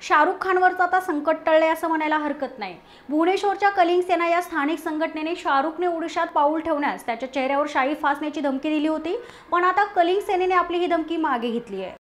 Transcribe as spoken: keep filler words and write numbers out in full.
शाहरुख खानवरचं आता संकट टळले असं म्हणायला हरकत नाही। भुवनेश्वरच्या कलिंग सेना या स्थानिक संघटनेने शाहरुखने ओडिशात पाऊल ठेवण्यास त्याच्या चेहऱ्यावर शाई फासण्याची धमकी दिली होती, पण आता कलिंग सेनेने आपली ही धमकी मागे घेतली आहे।